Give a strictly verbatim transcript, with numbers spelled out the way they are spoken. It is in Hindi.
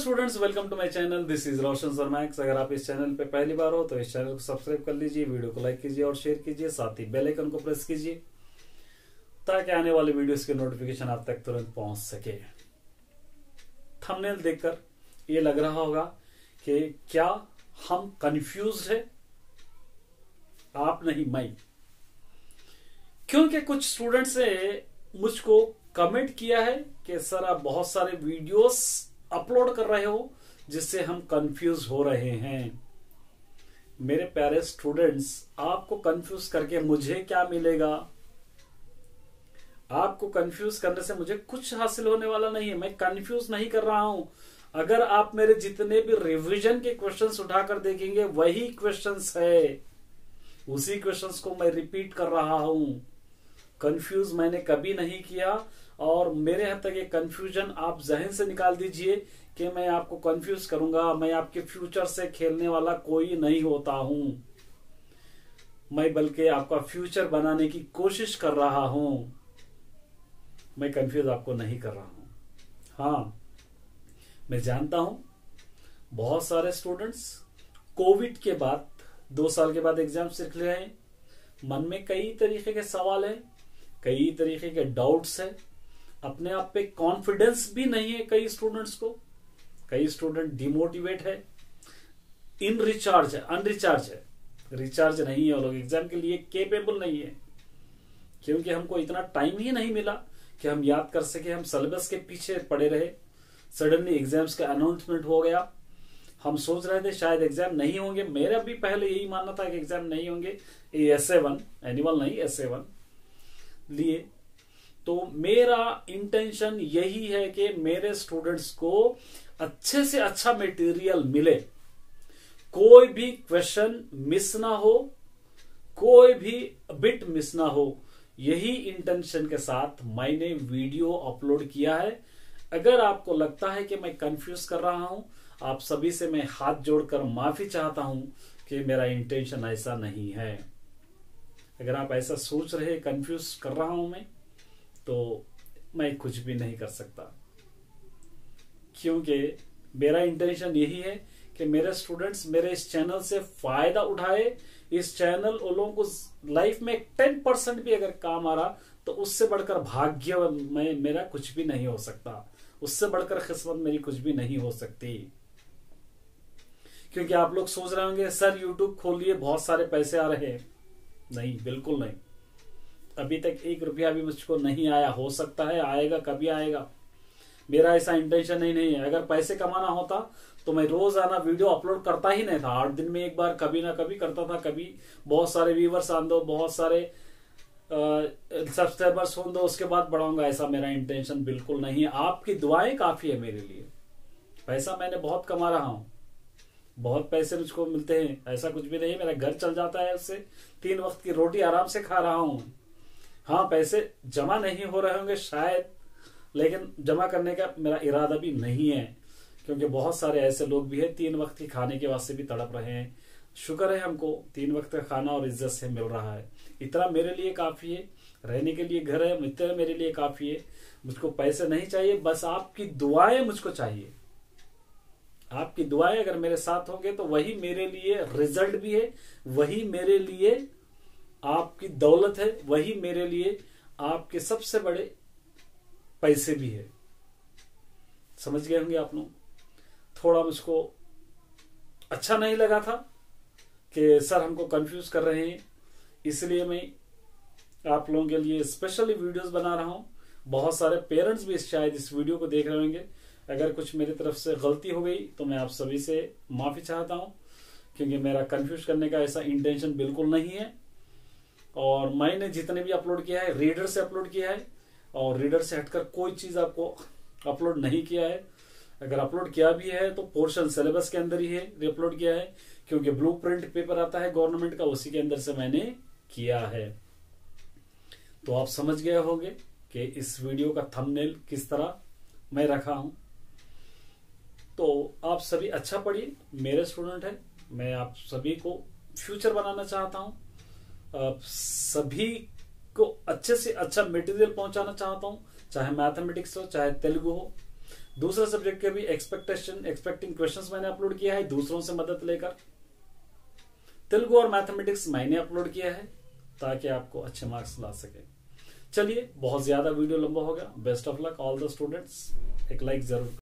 Students, welcome to my channel. This is Roshan Sharma. अगर आप इस चैनल पे पहली बार हो तो इस चैनल को सब्सक्राइब कर लीजिए, वीडियो को लाइक कीजिए और शेयर कीजिए, साथ ही बेल आइकन को प्रेस कीजिए ताकि आने वाले वीडियोस के नोटिफिकेशन आप तक तुरंत पहुंच सके। थंबनेल देखकर ये लग रहा होगा कि क्या हम कंफ्यूज्ड है? आप नहीं, मैं। क्योंकि कुछ स्टूडेंट्स ने मुझको कमेंट किया है कि सर आप बहुत सारे वीडियोस अपलोड कर रहे हो जिससे हम कंफ्यूज हो रहे हैं। मेरे प्यारे स्टूडेंट्स, आपको कंफ्यूज करके मुझे क्या मिलेगा? आपको कंफ्यूज करने से मुझे कुछ हासिल होने वाला नहीं है। मैं कंफ्यूज नहीं कर रहा हूं। अगर आप मेरे जितने भी रिवीजन के क्वेश्चंस उठाकर देखेंगे वही क्वेश्चंस है, उसी क्वेश्चंस को मैं रिपीट कर रहा हूं। कंफ्यूज मैंने कभी नहीं किया और मेरे हद तक ये कंफ्यूजन आप जहन से निकाल दीजिए कि मैं आपको कंफ्यूज करूंगा। मैं आपके फ्यूचर से खेलने वाला कोई नहीं होता हूं। मैं बल्कि आपका फ्यूचर बनाने की कोशिश कर रहा हूं। मैं कंफ्यूज आपको नहीं कर रहा हूं। हाँ, मैं जानता हूं बहुत सारे स्टूडेंट्स कोविड के बाद दो साल के बाद एग्जाम सीख ले हैं। मन में कई तरीके के सवाल हैं, कई तरीके के डाउट्स हैं, अपने आप पे कॉन्फिडेंस भी नहीं है कई स्टूडेंट्स को। कई स्टूडेंट डिमोटिवेट है, इन रिचार्ज है, अनरिचार्ज है। रिचार्ज नहीं है, वो लोग एग्जाम के लिए केपेबल नहीं है, क्योंकि हमको इतना टाइम ही नहीं मिला कि हम याद कर सके। हम सिलेबस के पीछे पड़े रहे। सडनली एग्जाम्स का अनाउंसमेंट हो गया। हम सोच रहे थे शायद एग्जाम नहीं होंगे। मेरा भी पहले यही मानना था कि एग्जाम नहीं होंगे। एस ए वन एनिमल नहीं, एस ए वन लिए तो मेरा इंटेंशन यही है कि मेरे स्टूडेंट्स को अच्छे से अच्छा मटेरियल मिले, कोई भी क्वेश्चन मिस ना हो, कोई भी बिट मिस ना हो। यही इंटेंशन के साथ मैंने वीडियो अपलोड किया है। अगर आपको लगता है कि मैं कंफ्यूज कर रहा हूं, आप सभी से मैं हाथ जोड़कर माफी चाहता हूं कि मेरा इंटेंशन ऐसा नहीं है। अगर आप ऐसा सोच रहे कंफ्यूज कर रहा हूं मैं, तो मैं कुछ भी नहीं कर सकता, क्योंकि मेरा इंटेंशन यही है कि मेरे स्टूडेंट्स मेरे इस चैनल से फायदा उठाए। इस चैनल उन लोगों को लाइफ में टेन परसेंट भी अगर काम आ रहा तो उससे बढ़कर भाग्य में मेरा कुछ भी नहीं हो सकता, उससे बढ़कर किस्मत मेरी कुछ भी नहीं हो सकती। क्योंकि आप लोग सोच रहे होंगे सर यूट्यूब खोलिए बहुत सारे पैसे आ रहे हैं। नहीं, बिल्कुल नहीं। अभी तक एक रुपया भी मुझको नहीं आया। हो सकता है आएगा, कभी आएगा। मेरा ऐसा इंटेंशन ही नहीं है। अगर पैसे कमाना होता तो मैं रोजाना वीडियो अपलोड करता ही नहीं था। आठ दिन में एक बार कभी ना कभी करता था। कभी बहुत सारे व्यूवर्स आन दो, बहुत सारे सब्सक्राइबर्स हों दो, उसके बाद बढ़ाऊंगा। ऐसा मेरा इंटेंशन बिल्कुल नहीं है। आपकी दुआएं काफी है मेरे लिए। पैसा मैंने बहुत कमा रहा हूं, बहुत पैसे मुझको मिलते हैं, ऐसा कुछ भी नहीं है। मेरा घर चल जाता है उससे। तीन वक्त की रोटी आराम से खा रहा हूं। हाँ, पैसे जमा नहीं हो रहे होंगे शायद, लेकिन जमा करने का मेरा इरादा भी नहीं है, क्योंकि बहुत सारे ऐसे लोग भी हैं तीन वक्त की खाने के वास्ते भी तड़प रहे हैं। शुक्र है हमको तीन वक्त का खाना और इज्जत से मिल रहा है। इतना मेरे लिए काफी है। रहने के लिए घर है, इतना मेरे लिए काफी है। मुझको पैसे नहीं चाहिए, बस आपकी दुआएं मुझको चाहिए। आपकी दुआएं अगर मेरे साथ होंगे तो वही मेरे लिए रिजल्ट भी है, वही मेरे लिए आपकी दौलत है, वही मेरे लिए आपके सबसे बड़े पैसे भी है। समझ गए होंगे आप लोग। थोड़ा मुझको अच्छा नहीं लगा था कि सर हमको कंफ्यूज कर रहे हैं, इसलिए मैं आप लोगों के लिए स्पेशली वीडियोस बना रहा हूं। बहुत सारे पेरेंट्स भी शायद इस वीडियो को देख रहे होंगे। अगर कुछ मेरी तरफ से गलती हो गई तो मैं आप सभी से माफी चाहता हूं, क्योंकि मेरा कंफ्यूज करने का ऐसा इंटेंशन बिल्कुल नहीं है। और मैंने जितने भी अपलोड किया है रीडर से अपलोड किया है, और रीडर से हटकर कोई चीज आपको अपलोड नहीं किया है। अगर अपलोड किया भी है तो पोर्शन सिलेबस के अंदर ही है अपलोड किया है, क्योंकि ब्लूप्रिंट पेपर आता है गवर्नमेंट का, उसी के अंदर से मैंने किया है। तो आप समझ गए होंगे कि इस वीडियो का थंबनेल किस तरह मैं रखा हूं। तो आप सभी अच्छा पढ़िए, मेरे स्टूडेंट हैं। मैं आप सभी को फ्यूचर बनाना चाहता हूं। आप सभी को अच्छे से अच्छा मटेरियल पहुंचाना चाहता हूं, चाहे मैथमेटिक्स हो, चाहे तेलुगु हो, दूसरे सब्जेक्ट के भी एक्सपेक्टेशन एक्सपेक्टिंग क्वेश्चंस मैंने अपलोड किया है दूसरों से मदद लेकर। तेलुगु और मैथमेटिक्स मैंने अपलोड किया है ताकि आपको अच्छे मार्क्स ला सके। चलिए, बहुत ज्यादा वीडियो लंबा हो गया। Best of luck all the students. एक लाइक जरूर